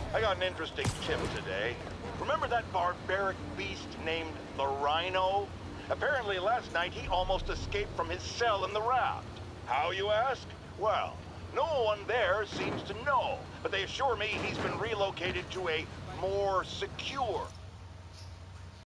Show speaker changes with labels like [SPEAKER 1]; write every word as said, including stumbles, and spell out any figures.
[SPEAKER 1] I got an interesting tip today. Remember that barbaric beast named the Rhino? Apparently last night he almost escaped from his cell in the raft. How, you ask? Well, no one there seems to know, but they assure me he's been relocated to a more secure